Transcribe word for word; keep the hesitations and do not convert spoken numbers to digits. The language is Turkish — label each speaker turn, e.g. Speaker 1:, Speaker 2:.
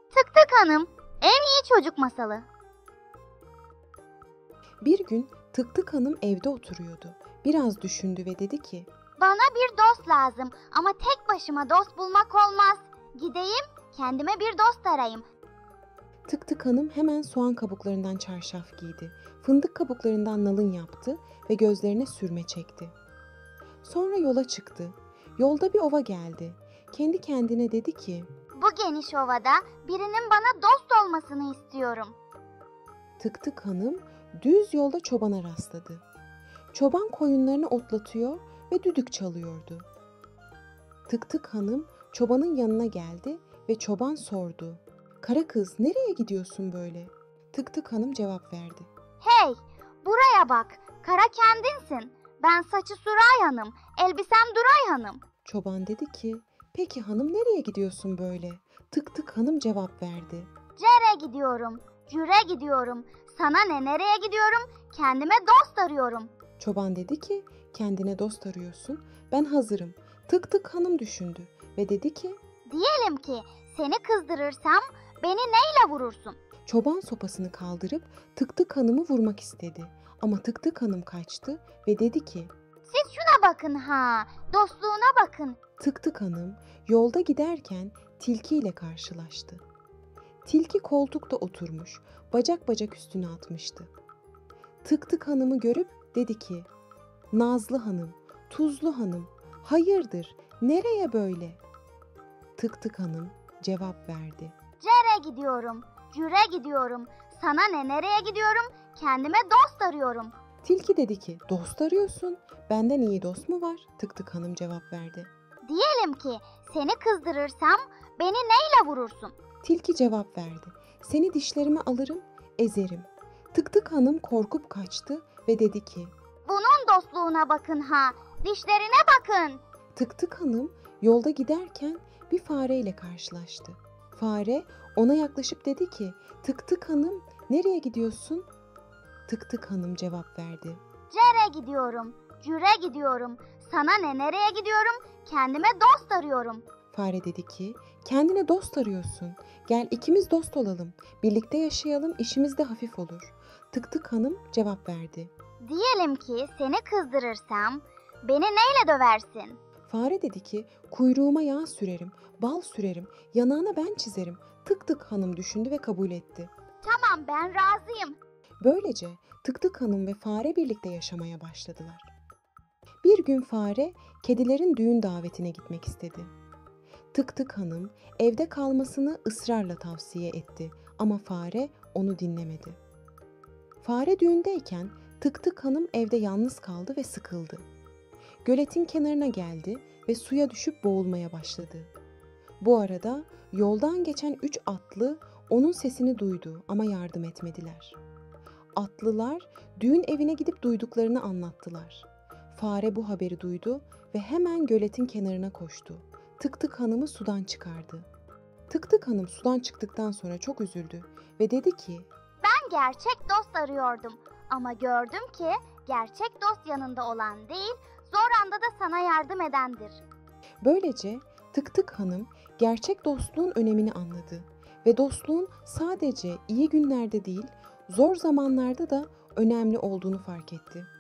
Speaker 1: Tık Tık Hanım, en iyi çocuk masalı.
Speaker 2: Bir gün Tık Tık Hanım evde oturuyordu. Biraz düşündü ve dedi ki,
Speaker 1: Bana bir dost lazım ama tek başıma dost bulmak olmaz. Gideyim, kendime bir dost arayayım.
Speaker 2: Tık Tık Hanım hemen soğan kabuklarından çarşaf giydi. Fındık kabuklarından nalın yaptı ve gözlerine sürme çekti. Sonra yola çıktı. Yolda bir ova geldi. Kendi kendine dedi ki,
Speaker 1: Bu geniş ovada birinin bana dost olmasını istiyorum.
Speaker 2: Tık Tık Hanım düz yolda çobana rastladı. Çoban koyunlarını otlatıyor ve düdük çalıyordu. Tık Tık Hanım çobanın yanına geldi ve çoban sordu. Kara kız, nereye gidiyorsun böyle? Tık Tık Hanım cevap verdi.
Speaker 1: Hey, buraya bak, kara kendinsin. Ben saçı Suray Hanım, elbisem Duray Hanım.
Speaker 2: Çoban dedi ki, peki hanım nereye gidiyorsun böyle? Tık Tık Hanım cevap verdi.
Speaker 1: Cere gidiyorum, cüre gidiyorum. Sana ne, nereye gidiyorum? Kendime dost arıyorum.
Speaker 2: Çoban dedi ki, kendine dost arıyorsun, ben hazırım. Tık Tık Hanım düşündü ve dedi ki,
Speaker 1: Diyelim ki seni kızdırırsam beni neyle vurursun?
Speaker 2: çoban sopasını kaldırıp Tık Tık Hanım'ı vurmak istedi. Ama Tık Tık Hanım kaçtı ve dedi ki,
Speaker 1: Siz şuna bakın ha, dostluğuna bakın.
Speaker 2: Tık Tık Hanım yolda giderken tilki ile karşılaştı. Tilki koltukta oturmuş, bacak bacak üstüne atmıştı. Tık Tık Hanım'ı görüp dedi ki, Nazlı Hanım, Tuzlu Hanım, hayırdır, nereye böyle? Tık Tık Hanım cevap verdi.
Speaker 1: Cere gidiyorum, cüre gidiyorum. Sana ne, nereye gidiyorum? Kendime dost arıyorum.
Speaker 2: Tilki dedi ki, dost arıyorsun, benden iyi dost mu var? Tık Tık Hanım cevap verdi.
Speaker 1: Diyelim ki seni kızdırırsam beni neyle vurursun?
Speaker 2: Tilki cevap verdi. Seni dişlerime alırım, ezerim. Tık Tık Hanım korkup kaçtı ve dedi ki,
Speaker 1: Bunun dostluğuna bakın ha, dişlerine bakın.
Speaker 2: Tık Tık Hanım yolda giderken bir fareyle karşılaştı. Fare ona yaklaşıp dedi ki, Tık Tık Hanım nereye gidiyorsun? Tık Tık Hanım cevap verdi.
Speaker 1: Cere gidiyorum, cüre gidiyorum. Sana ne, nereye gidiyorum? Kendime dost arıyorum.
Speaker 2: Fare dedi ki, kendine dost arıyorsun. Gel ikimiz dost olalım. Birlikte yaşayalım, işimiz de hafif olur. Tık Tık Hanım cevap verdi.
Speaker 1: Diyelim ki seni kızdırırsam beni neyle döversin?
Speaker 2: Fare dedi ki, kuyruğuma yağ sürerim, bal sürerim, yanağına ben çizerim. Tık Tık Hanım düşündü ve kabul etti.
Speaker 1: Tamam, ben razıyım.
Speaker 2: Böylece Tık Tık Hanım ve fare birlikte yaşamaya başladılar. Bir gün fare kedilerin düğün davetine gitmek istedi. Tık Tık Hanım evde kalmasını ısrarla tavsiye etti ama fare onu dinlemedi. Fare düğündeyken Tık Tık Hanım evde yalnız kaldı ve sıkıldı. Göletin kenarına geldi ve suya düşüp boğulmaya başladı. Bu arada yoldan geçen üç atlı onun sesini duydu ama yardım etmediler. Atlılar düğün evine gidip duyduklarını anlattılar. Fare bu haberi duydu ve hemen göletin kenarına koştu. Tık Tık Hanım'ı sudan çıkardı. Tık Tık Hanım sudan çıktıktan sonra çok üzüldü ve dedi ki,
Speaker 1: Ben gerçek dost arıyordum ama gördüm ki gerçek dost yanında olan değil, zor anda da sana yardım edendir.
Speaker 2: böylece Tık Tık Hanım gerçek dostluğun önemini anladı ve dostluğun sadece iyi günlerde değil, zor zamanlarda da önemli olduğunu fark etti.